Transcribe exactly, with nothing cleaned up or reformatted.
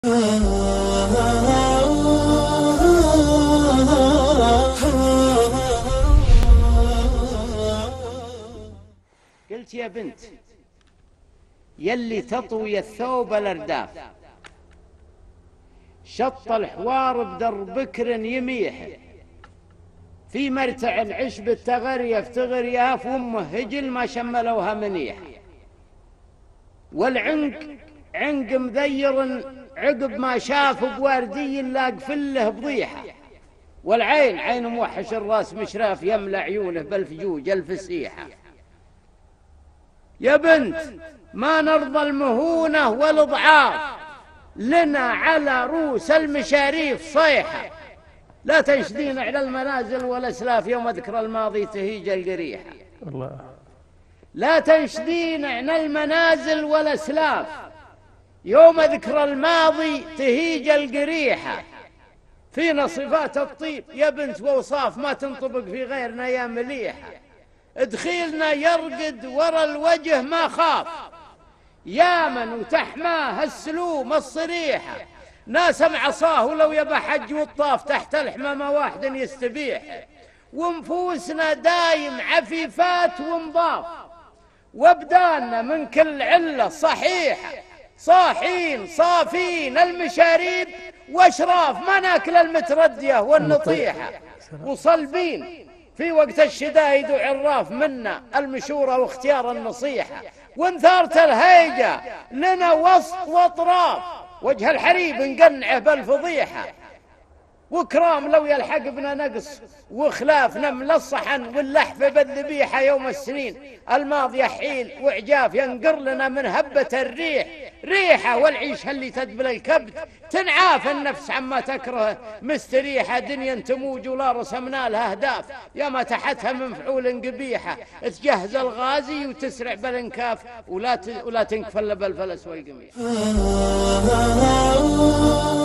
قلت يا بنت يلي تطوي الثوب الأرداف، شط الحوار بدربكر يميح، في مرتع العشب التغريف تغرياف، وامه هجل ما شملوها منيح، والعنق عنق مذير عقب ما شاف بوردي لاق فله بضيحه، والعين عين موحش الراس مشراف يملى عيونه بالفجوج الفسيحه. يا بنت ما نرضى المهونة والإضعاف، لنا على رؤوس المشاريف صيحة، لا تنشدين على المنازل والأسلاف، يوم أذكر الماضي تهيج القريحة. الله. لا تنشدين على المنازل والأسلاف، يوم أذكر الماضي تهيج القريحة. فينا صفات الطيب يا بنت ووصاف ما تنطبق في غيرنا يا مليحة، دخيلنا يرقد ورا الوجه ما خاف، يا من وتحماه السلوم الصريحة، ناسم عصاه ولو يبى حج والطاف، تحت الحمامة واحد يستبيح، ونفوسنا دايم عفيفات ومضاف، وابدالنا من كل علة صحيحة، صاحين صافين المشاريب واشراف، ما ناكل المتردية والنطيحة، وصلبين في وقت الشدايد وعراف منا المشورة واختيار النصيحة، وانثارت الهيجة لنا وسط واطراف، وجه الحريب نقنعه بالفضيحة، وكرام لو يلحق بنا نقص وخلاف نمل الصحن واللحف بالذبيحة، يوم السنين الماضية حيل وعجاف ينقر لنا من هبة الريح ريحة، والعيشة اللي تدبل الكبد تنعاف النفس عما تكره مستريحة، دنيا تموج ولا رسمنا لها أهداف، يا ما تحتها من فعول قبيحة، تجهز الغازي وتسرع بالانكاف، ولا ولا تنكفل بالفلس والقميح.